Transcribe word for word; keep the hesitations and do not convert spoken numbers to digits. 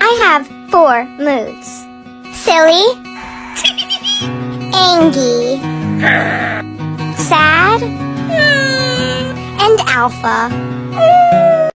I have four moods. Silly, angry, sad, and alpha.